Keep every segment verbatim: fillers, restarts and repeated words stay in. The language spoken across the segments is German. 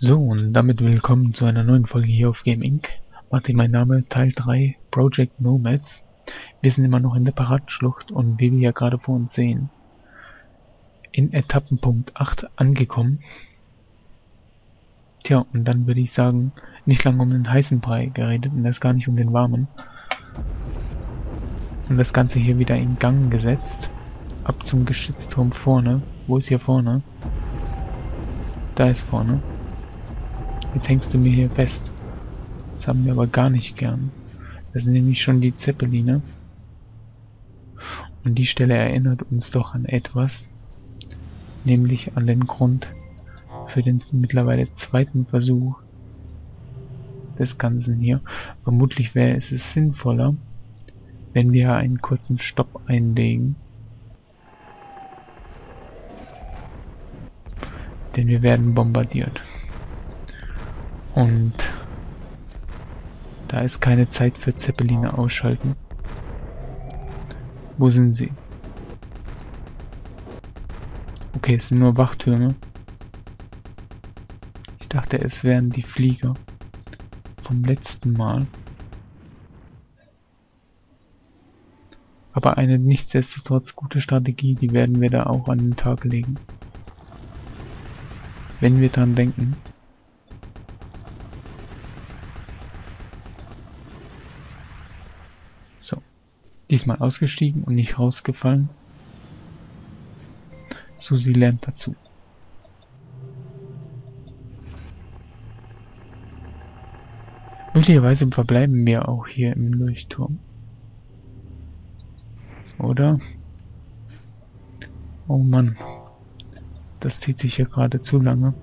So, und damit willkommen zu einer neuen Folge hier auf Game Inc. Martin, mein Name, Teil drei, Project Nomads. Wir sind immer noch in der Piratenschlucht und wie wir ja gerade vor uns sehen, in Etappenpunkt acht angekommen. Tja, und dann würde ich sagen, nicht lange um den heißen Brei geredet und erst gar nicht um den warmen. Und das Ganze hier wieder in Gang gesetzt. Ab zum Geschützturm vorne. Wo ist hier vorne? Da ist vorne. Jetzt hängst du mir hier fest. Das haben wir aber gar nicht gern. Das sind nämlich schon die Zeppeline. Und die Stelle erinnert uns doch an etwas. Nämlich an den Grund für den mittlerweile zweiten Versuch des Ganzen hier. Vermutlich wäre es sinnvoller, wenn wir einen kurzen Stopp einlegen. Denn wir werden bombardiert. Und da ist keine Zeit für Zeppeline ausschalten. Wo sind sie? Okay, es sind nur Wachtürme. Ich dachte, es wären die Flieger vom letzten Mal. Aber eine nichtsdestotrotz gute Strategie, die werden wir da auch an den Tag legen. Wenn wir dran denken. So. Diesmal ausgestiegen und nicht rausgefallen. Susi lernt dazu. Möglicherweise verbleiben wir auch hier im Leuchtturm. Oder? Oh Mann. Das zieht sich ja gerade zu lange.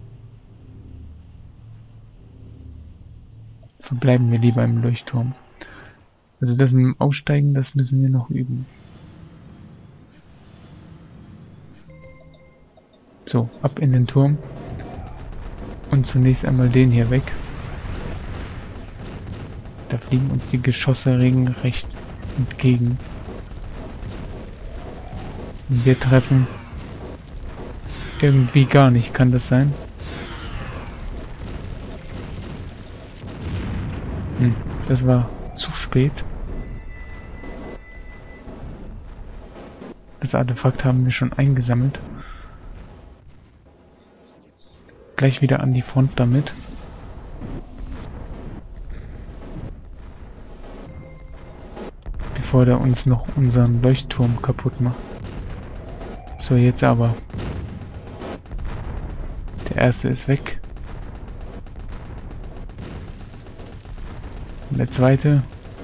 Verbleiben wir lieber im Leuchtturm. Also das mit dem Aussteigen, das müssen wir noch üben. So, ab in den Turm. Und zunächst einmal den hier weg. Da fliegen uns die Geschosse regelrecht entgegen. Und wir treffen irgendwie gar nicht, kann das sein? Hm, das war zu spät. Das Artefakt haben wir schon eingesammelt. Gleich wieder an die Front damit. Bevor der uns noch unseren Leuchtturm kaputt macht. So, jetzt aber. Der erste ist weg. Und der zweite.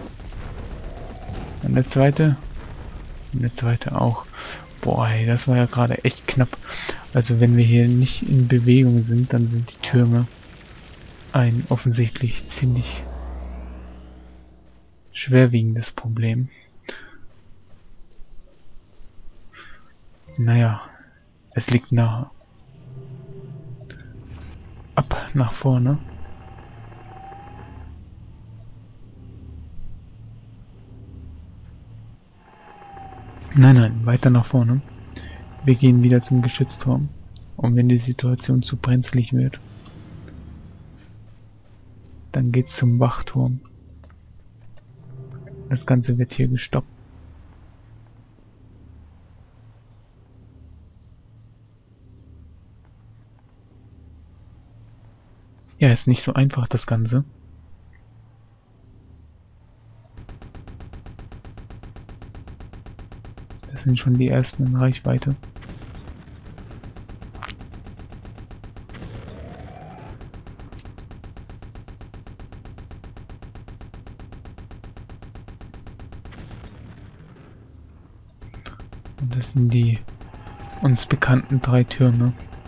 Und der zweite. Und der zweite auch. Boah, ey, das war ja gerade echt knapp. Also wenn wir hier nicht in Bewegung sind, dann sind die Türme ein offensichtlich ziemlich schwerwiegendes Problem. Naja, es liegt nahe. Ab nach vorne. Nein, nein, weiter nach vorne. Wir gehen wieder zum Geschützturm. Und wenn die Situation zu brenzlig wird, dann geht's zum Wachturm. Das Ganze wird hier gestoppt. Ja, ist nicht so einfach das Ganze. Das sind schon die ersten in Reichweite. Und das sind die uns bekannten drei Türme.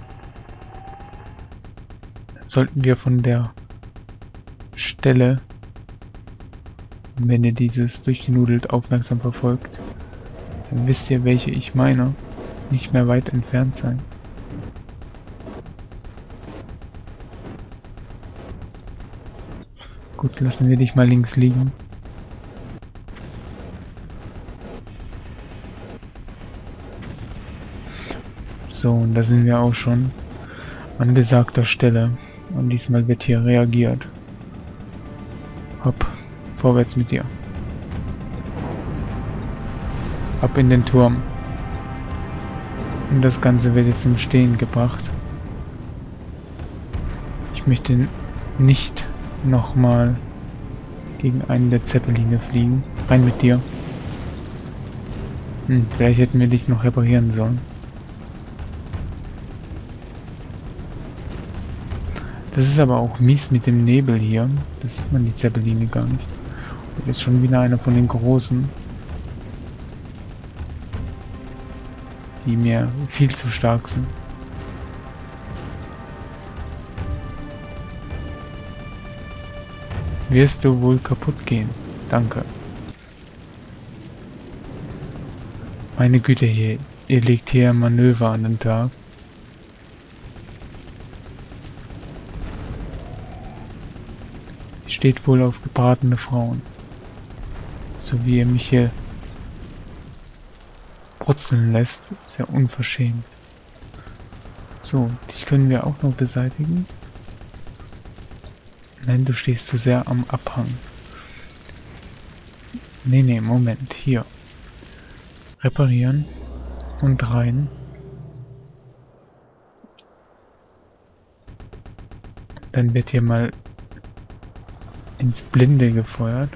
Sollten wir von der Stelle, wenn ihr dieses durchgenudelt aufmerksam verfolgt, dann wisst ihr, welche ich meine, nicht mehr weit entfernt sein. Gut, lassen wir dich mal links liegen. So, und da sind wir auch schon an besagter Stelle. Und diesmal wird hier reagiert. Hopp, vorwärts mit dir. Ab in den Turm. Und das Ganze wird jetzt zum Stehen gebracht. Ich möchte nicht nochmal gegen einen der Zeppeline fliegen. Rein mit dir. Hm, vielleicht hätten wir dich noch reparieren sollen. Das ist aber auch mies mit dem Nebel hier. Das sieht man die Zeppeline gar nicht. Und ist schon wieder einer von den großen, die mir viel zu stark sind. Wirst du wohl kaputt gehen? Danke. Meine Güte, hier, ihr legt hier Manöver an den Tag. Steht wohl auf gebratene Frauen. So wie ihr mich hier brutzeln lässt, ist ja unverschämt. So, dich können wir auch noch beseitigen. Nein, du stehst zu sehr am Abhang. Nee, nee, Moment, hier. Reparieren und rein. Dann wird hier mal ins Blinde gefeuert.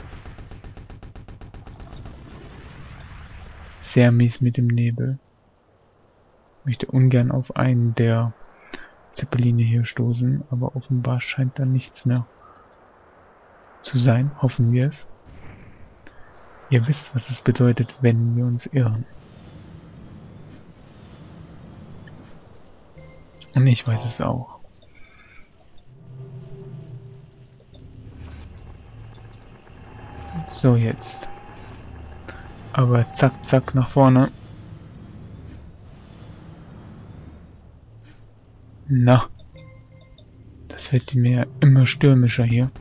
Sehr mies mit dem Nebel. Ich möchte ungern auf einen der Zeppeline hier stoßen, aber offenbar scheint da nichts mehr zu sein. Hoffen wir es. Ihr wisst, was es bedeutet, wenn wir uns irren. Und ich weiß es auch. So, jetzt. Aber zack, zack, nach vorne. Na. Das wird mir immer stürmischer hier.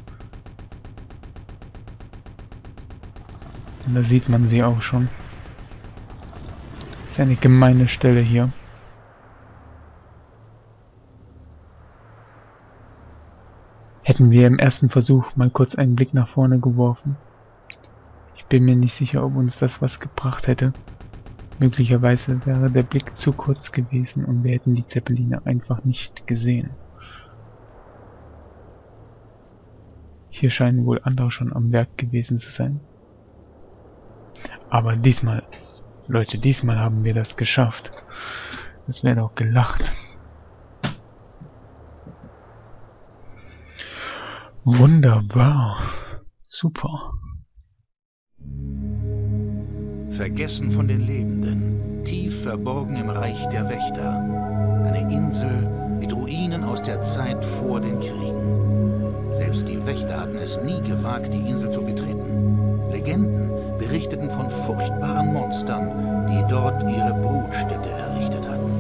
Und da sieht man sie auch schon. Das ist eine gemeine Stelle hier. Hätten wir im ersten Versuch mal kurz einen Blick nach vorne geworfen. Ich bin mir nicht sicher, ob uns das was gebracht hätte. Möglicherweise wäre der Blick zu kurz gewesen und wir hätten die Zeppeline einfach nicht gesehen. Hier scheinen wohl andere schon am Werk gewesen zu sein. Aber diesmal, Leute, diesmal haben wir das geschafft. Das wäre doch gelacht. Wunderbar. Super. Vergessen von den Lebenden, tief verborgen im Reich der Wächter. Eine Insel mit Ruinen aus der Zeit vor den Kriegen. Selbst die Wächter hatten es nie gewagt, die Insel zu betreten. Legenden berichteten von furchtbaren Monstern, die dort ihre Brutstätte errichtet hatten.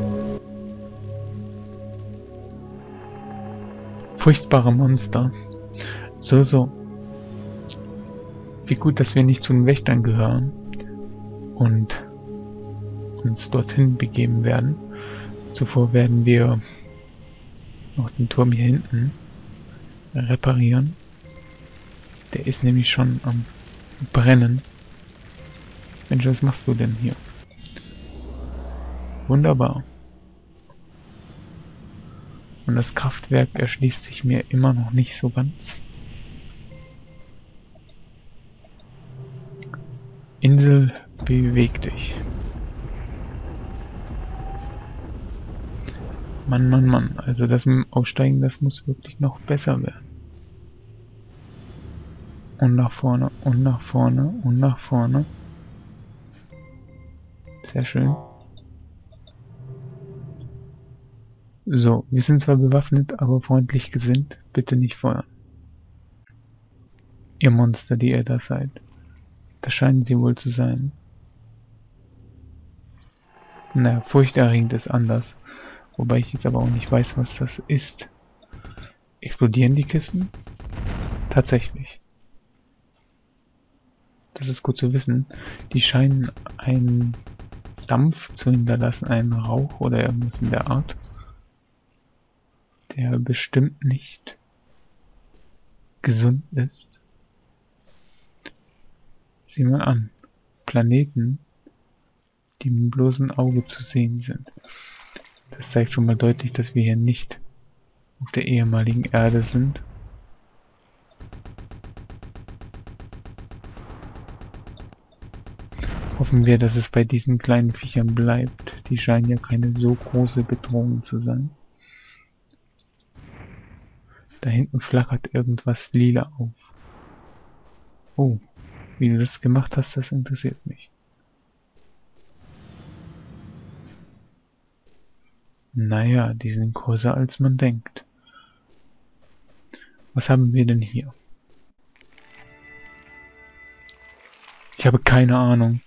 Furchtbare Monster. So, so. Wie gut, dass wir nicht zu den Wächtern gehören und uns dorthin begeben werden. Zuvor werden wir noch den Turm hier hinten reparieren. Der ist nämlich schon am Brennen. Mensch, was machst du denn hier? Wunderbar. Und das Kraftwerk erschließt sich mir immer noch nicht so ganz. Insel, beweg dich. Mann, Mann, Mann. Also das mit dem Aussteigen, das muss wirklich noch besser werden. Und nach vorne, und nach vorne, und nach vorne. Sehr schön. So, wir sind zwar bewaffnet, aber freundlich gesinnt. Bitte nicht feuern. Ihr Monster, die ihr da seid. Das scheinen sie wohl zu sein. Na, furchterregend ist anders. Wobei ich jetzt aber auch nicht weiß, was das ist. Explodieren die Kisten? Tatsächlich. Das ist gut zu wissen. Die scheinen einen Dampf zu hinterlassen, einen Rauch oder irgendwas in der Art. der bestimmt nicht gesund ist. Sieh mal an. Planeten, die mit dem bloßen Auge zu sehen sind. Das zeigt schon mal deutlich, dass wir hier nicht auf der ehemaligen Erde sind. Hoffen wir, dass es bei diesen kleinen Viechern bleibt. Die scheinen ja keine so große Bedrohung zu sein. Da hinten flackert irgendwas lila auf. Oh, wie du das gemacht hast, das interessiert mich. Naja, die sind größer als man denkt. Was haben wir denn hier? Ich habe keine Ahnung.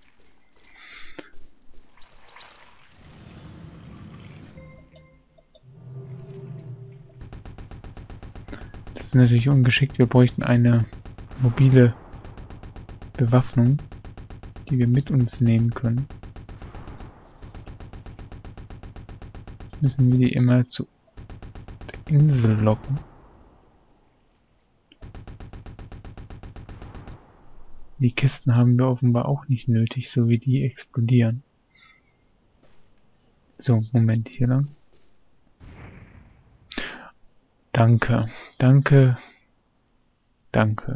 Das ist natürlich ungeschickt. Wir bräuchten eine mobile Bewaffnung, die wir mit uns nehmen können. Jetzt müssen wir die immer zu der Insel locken. Die Kisten haben wir offenbar auch nicht nötig, so wie die explodieren. So, Moment, hier lang. Danke, danke, danke.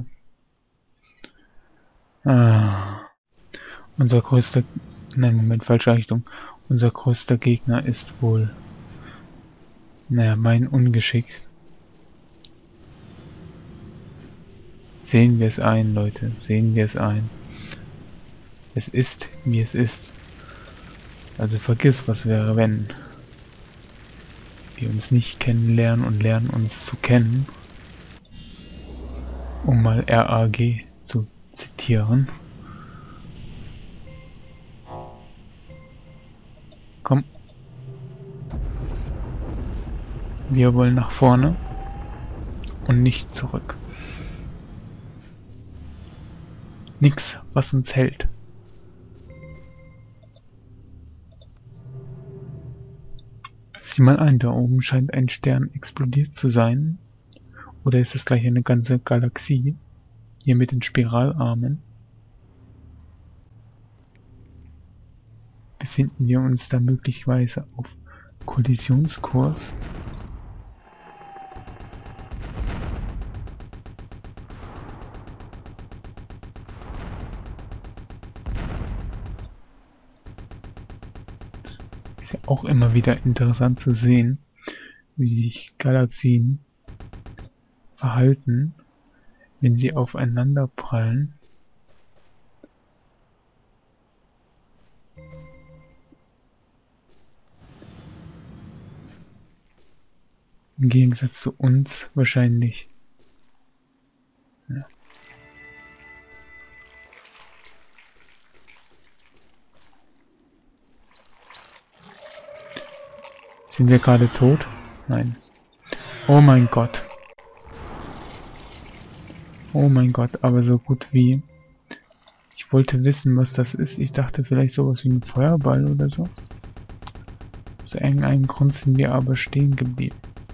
Ah, unser größter... Nein, Moment, falsche Richtung. Unser größter Gegner ist wohl... Naja, mein Ungeschick. Sehen wir es ein, Leute. Sehen wir es ein. Es ist, wie es ist. Also vergiss, was wäre, wenn wir uns nicht kennenlernen und lernen uns zu kennen. Um mal R A G zu zitieren. Komm. Wir wollen nach vorne und nicht zurück. Nix, was uns hält. Sieh mal ein, da oben scheint ein Stern explodiert zu sein. Oder ist es gleich eine ganze Galaxie? Hier mit den Spiralarmen. Befinden wir uns da möglicherweise auf Kollisionskurs? Ist ja auch immer wieder interessant zu sehen, wie sich Galaxien verhalten, wenn sie aufeinander prallen. Im Gegensatz zu uns wahrscheinlich. Ja. Sind wir gerade tot? Nein. Oh mein Gott. Oh mein Gott, aber so gut wie... Ich wollte wissen, was das ist. Ich dachte vielleicht sowas wie ein Feuerball oder so. Aus irgendeinem Grund sind wir aber stehen geblieben.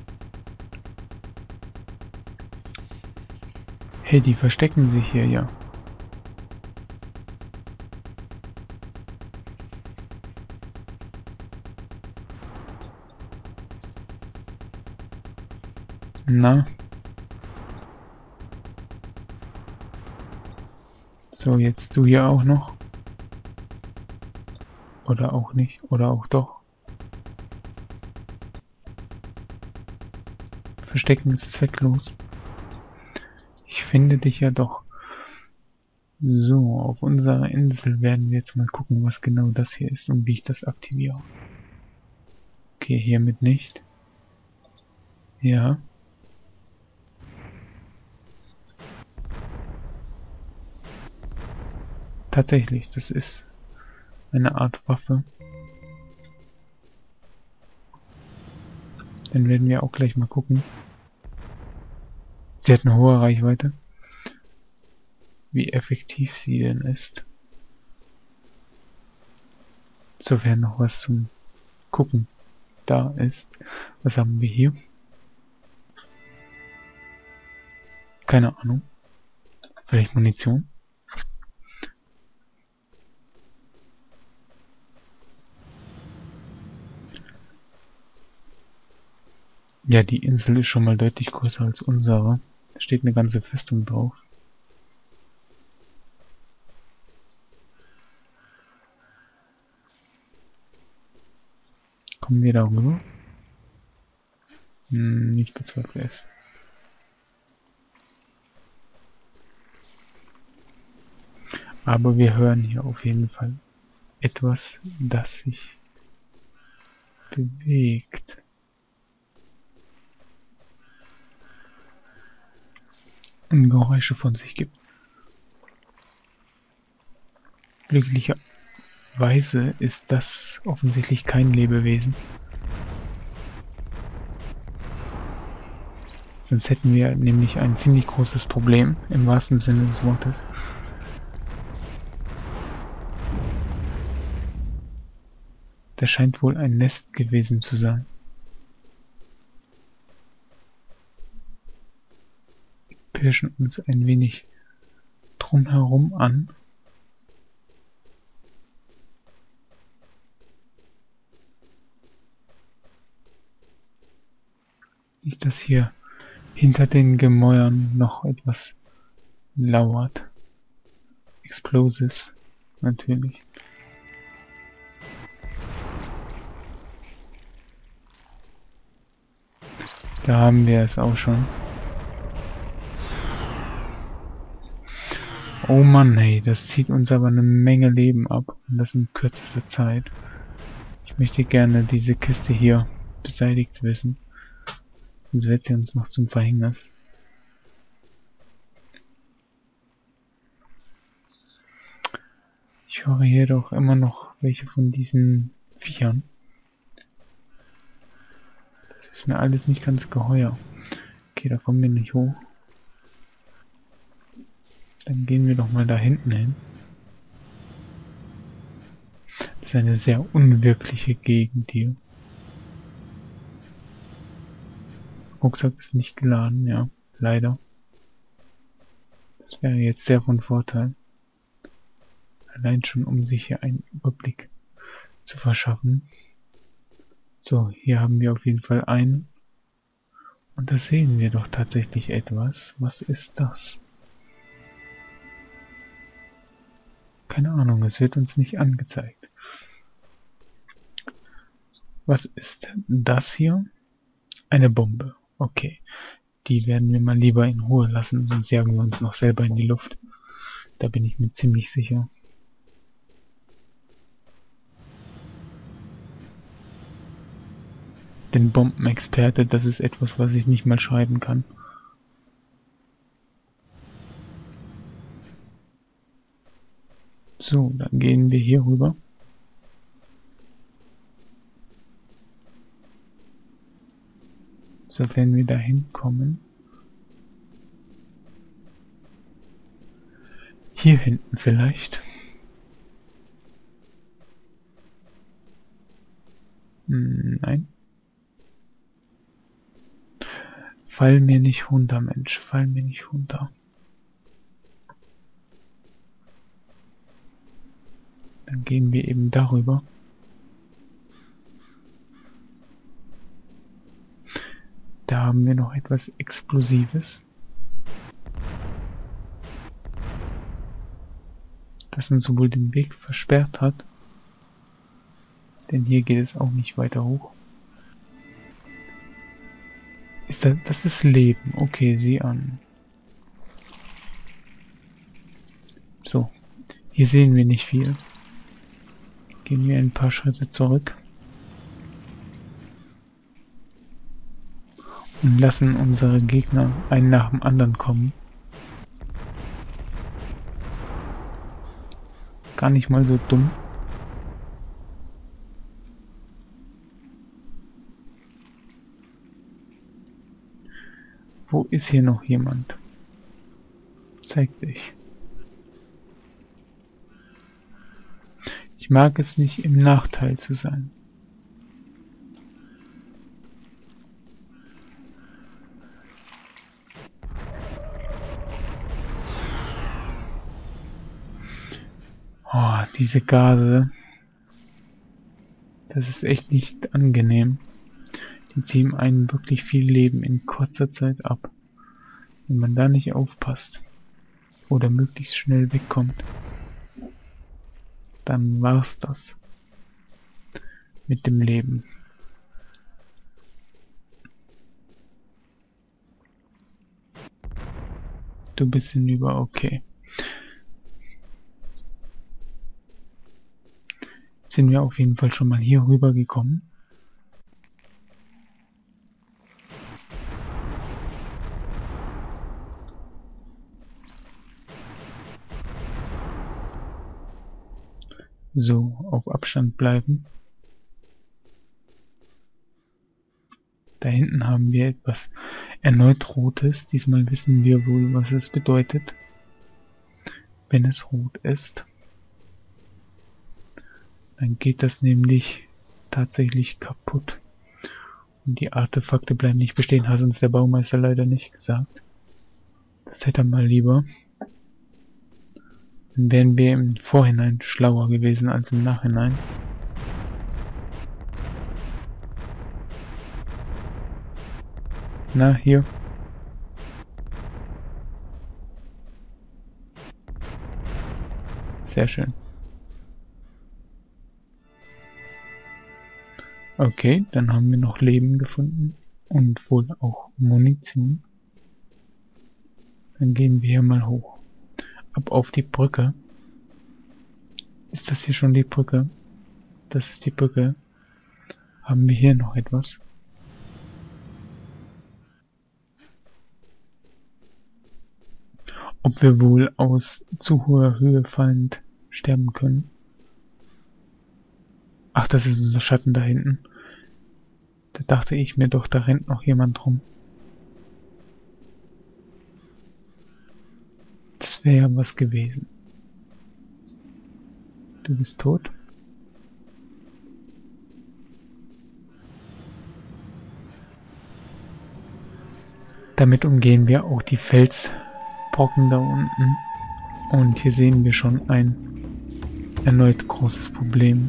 Hey, die verstecken sich hier ja. Na? So, jetzt du hier auch noch. Oder auch nicht. Oder auch doch. Verstecken ist zwecklos. Ich finde dich ja doch. So, auf unserer Insel werden wir jetzt mal gucken, was genau das hier ist und wie ich das aktiviere. Okay, hiermit nicht. Ja. Tatsächlich, das ist eine Art Waffe. Dann werden wir auch gleich mal gucken. Sie hat eine hohe Reichweite. Wie effektiv sie denn ist. Sofern noch was zum Gucken da ist. Was haben wir hier? Keine Ahnung. Vielleicht Munition? Ja, die Insel ist schon mal deutlich größer als unsere. Da steht eine ganze Festung drauf. Kommen wir da rüber? Hm, nicht bezweifle es. Aber wir hören hier auf jeden Fall etwas, das sich bewegt. Und Geräusche von sich gibt. Glücklicherweise ist das offensichtlich kein Lebewesen. Sonst hätten wir nämlich ein ziemlich großes Problem, im wahrsten Sinne des Wortes. Das scheint wohl ein Nest gewesen zu sein. Wir pirschen uns ein wenig drumherum an. Nicht, dass hier hinter den Gemäuern noch etwas lauert. Explosives, natürlich. Da haben wir es auch schon. Oh Mann, hey, das zieht uns aber eine Menge Leben ab. Und das in kürzester Zeit. Ich möchte gerne diese Kiste hier beseitigt wissen. Sonst wird sie uns noch zum Verhängnis. Ich höre hier doch immer noch welche von diesen Viechern. Das ist mir alles nicht ganz geheuer. Okay, da kommen wir nicht hoch. Dann gehen wir doch mal da hinten hin. Das ist eine sehr unwirkliche Gegend hier. Rucksack ist nicht geladen, ja, leider. Das wäre jetzt sehr von Vorteil. Allein schon, um sich hier einen Überblick zu verschaffen. So, hier haben wir auf jeden Fall einen. Und da sehen wir doch tatsächlich etwas. Was ist das? Keine Ahnung, es wird uns nicht angezeigt. Was ist das hier? Eine Bombe. Okay, die werden wir mal lieber in Ruhe lassen, sonst jagen wir uns noch selber in die Luft. Da bin ich mir ziemlich sicher. Denn Bombenexperte, das ist etwas, was ich nicht mal schreiben kann. So, dann gehen wir hier rüber. Sofern wir da hinkommen. Hier hinten vielleicht. Hm, nein. Fall mir nicht runter, Mensch. Fall mir nicht runter. Dann gehen wir eben darüber. Da haben wir noch etwas Explosives. Das uns sowohl den Weg versperrt hat. Denn hier geht es auch nicht weiter hoch. Ist das, das ist Leben. Okay, sieh an. So. Hier sehen wir nicht viel. Gehen wir ein paar Schritte zurück. Und lassen unsere Gegner einen nach dem anderen kommen. Gar nicht mal so dumm. Wo ist hier noch jemand? Zeig dich. Ich mag es nicht, im Nachteil zu sein. diese Gase, das ist echt nicht angenehm. Die ziehen einen wirklich viel Leben in kurzer Zeit ab. Wenn man da nicht aufpasst oder möglichst schnell wegkommt, dann war's das mit dem Leben. Du bist hinüber, okay. Sind wir auf jeden Fall schon mal hier rüber gekommen. So, auf Abstand bleiben. Da hinten haben wir etwas erneut Rotes. Diesmal wissen wir wohl, was es bedeutet, wenn es rot ist. Dann geht das nämlich tatsächlich kaputt. Und die Artefakte bleiben nicht bestehen, hat uns der Baumeister leider nicht gesagt. Das hätte er mal lieber. Dann wären wir im Vorhinein schlauer gewesen als im Nachhinein. Na, hier. Sehr schön. Okay, dann haben wir noch Leben gefunden und wohl auch Munition. Dann gehen wir hier mal hoch. Ab auf die Brücke. Ist das hier schon die Brücke? Das ist die Brücke. Haben wir hier noch etwas? Ob wir wohl aus zu hoher Höhe fallend sterben können? Ach, das ist unser Schatten da hinten. Da dachte ich mir doch, da rennt noch jemand rum. Das wäre ja was gewesen. Du bist tot. Damit umgehen wir auch die Felsbrocken da unten. Und hier sehen wir schon ein erneut großes Problem.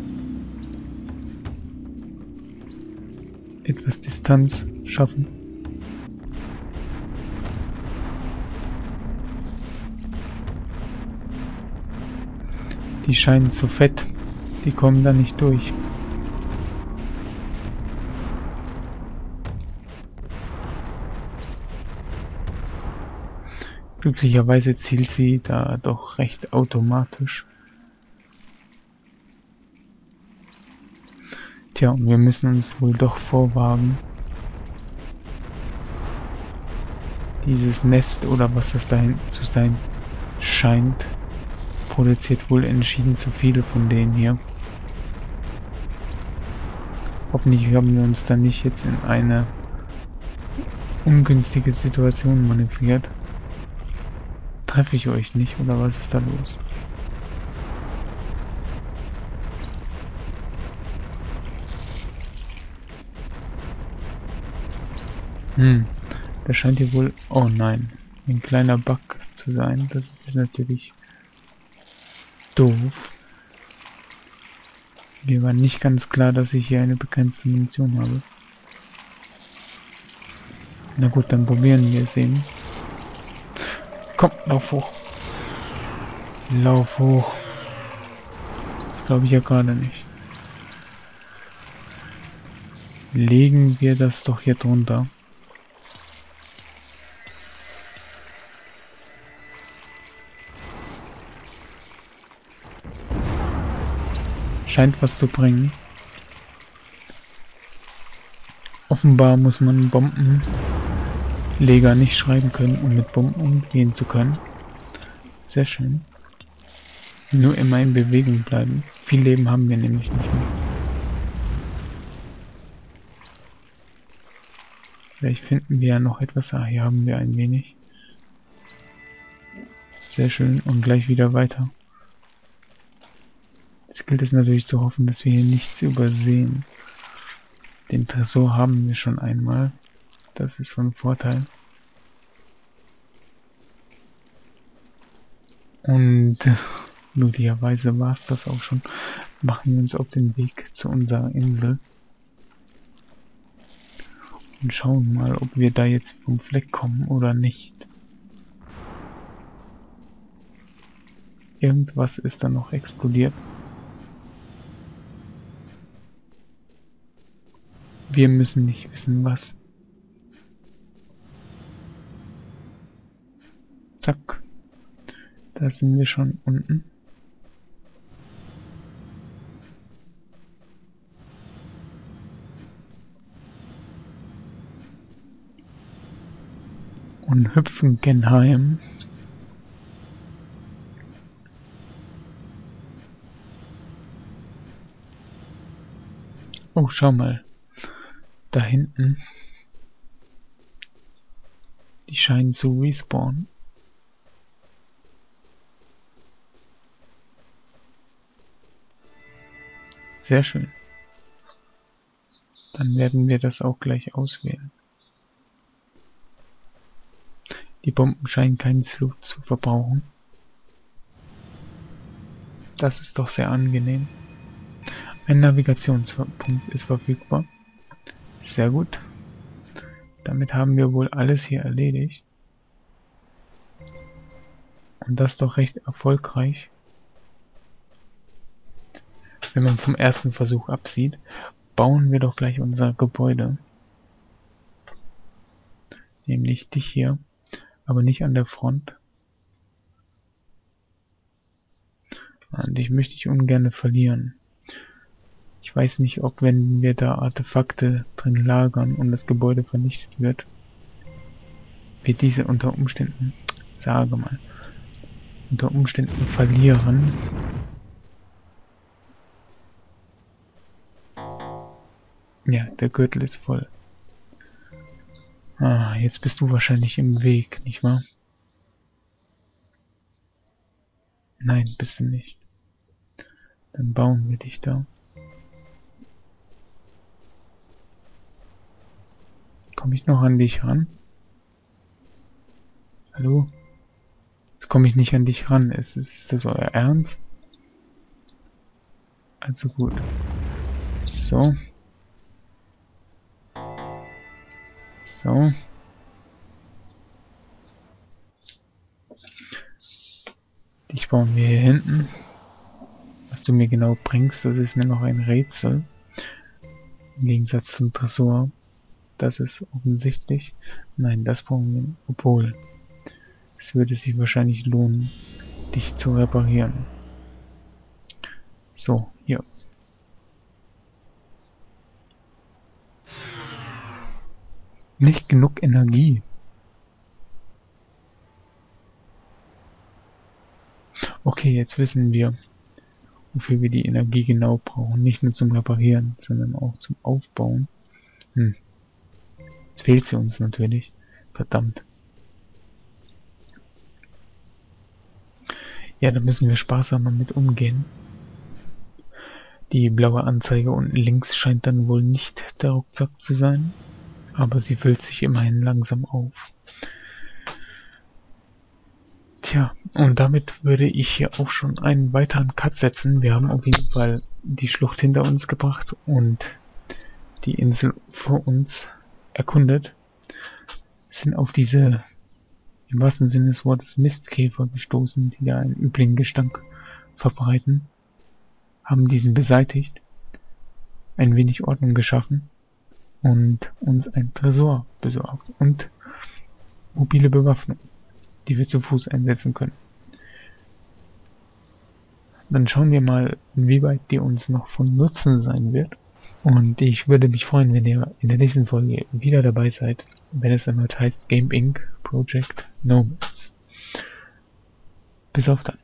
Etwas Distanz schaffen. Die scheinen zu fett. Die kommen da nicht durch. Glücklicherweise zielt sie da doch recht automatisch. Tja, und wir müssen uns wohl doch vorwagen. Dieses Nest oder was das da hinten zu sein scheint, produziert wohl entschieden zu viele von denen hier. Hoffentlich haben wir uns da nicht jetzt in eine ungünstige Situation manövriert. Treffe ich euch nicht oder was ist da los? Hm, da scheint hier wohl... Oh nein, ein kleiner Bug zu sein. Das ist natürlich doof. Mir war nicht ganz klar, dass ich hier eine begrenzte Munition habe. Na gut, dann probieren wir es eben. Komm, lauf hoch. Lauf hoch. Das glaube ich ja gerade nicht. Legen wir das doch hier drunter. Scheint was zu bringen. Offenbar muss man Bombenleger nicht schreiben können, um mit Bomben umgehen zu können. Sehr schön. Nur immer in Bewegung bleiben. Viel Leben haben wir nämlich nicht mehr. Vielleicht finden wir ja noch etwas. Ah, hier haben wir ein wenig. Sehr schön. Und gleich wieder weiter. Jetzt gilt es natürlich zu hoffen, dass wir hier nichts übersehen. Den Tresor haben wir schon einmal. Das ist von Vorteil. Und Möglicherweise war es das auch schon. Machen wir uns auf den Weg zu unserer Insel. Und schauen mal, ob wir da jetzt vom Fleck kommen oder nicht. Irgendwas ist da noch explodiert. Wir müssen nicht wissen, was. Zack. Da sind wir schon unten. Und hüpfen gen heim. Oh, schau mal. Da hinten. Die scheinen zu respawnen. Sehr schön. Dann werden wir das auch gleich auswählen. Die Bomben scheinen keinen Slot zu verbrauchen. Das ist doch sehr angenehm. Ein Navigationspunkt ist verfügbar. Sehr gut. Damit haben wir wohl alles hier erledigt. Und das doch recht erfolgreich. Wenn man vom ersten Versuch absieht, bauen wir doch gleich unser Gebäude. Nämlich dich hier. Aber nicht an der Front. Und dich möchte ich ungern verlieren. Ich weiß nicht, ob wenn wir da Artefakte drin lagern und das Gebäude vernichtet wird, wir diese unter Umständen, sage mal, unter Umständen verlieren. Ja, der Gürtel ist voll. Ah, jetzt bist du wahrscheinlich im Weg, nicht wahr? Nein, bist du nicht. Dann bauen wir dich da. Komme ich noch an dich ran? Hallo? Jetzt komme ich nicht an dich ran. Ist, ist das euer Ernst? Also gut. So. So. Dich bauen wir hier hinten. Was du mir genau bringst, das ist mir noch ein Rätsel. Im Gegensatz zum Tresor. Das ist offensichtlich. Nein, das brauchen wir nicht. Obwohl, es würde sich wahrscheinlich lohnen, dich zu reparieren. So, hier. Nicht genug Energie. Okay, jetzt wissen wir, wofür wir die Energie genau brauchen. Nicht nur zum Reparieren, sondern auch zum Aufbauen. Hm. Jetzt fehlt sie uns natürlich. Verdammt. Ja, da müssen wir sparsamer mit umgehen. Die blaue Anzeige unten links scheint dann wohl nicht der Rucksack zu sein. Aber sie füllt sich immerhin langsam auf. Tja, und damit würde ich hier auch schon einen weiteren Cut setzen. Wir haben auf jeden Fall die Schlucht hinter uns gebracht und die Insel vor uns erkundet. Sind auf diese, im wahrsten Sinne des Wortes, Mistkäfer gestoßen, die da einen üblen Gestank verbreiten. Haben diesen beseitigt, ein wenig Ordnung geschaffen und uns ein Tresor besorgt und mobile Bewaffnung, die wir zu Fuß einsetzen können. Dann schauen wir mal, inwieweit die uns noch von Nutzen sein wird. Und ich würde mich freuen, wenn ihr in der nächsten Folge wieder dabei seid, wenn es erneut heißt Game Incorporated Project Nomads. Bis auf dann.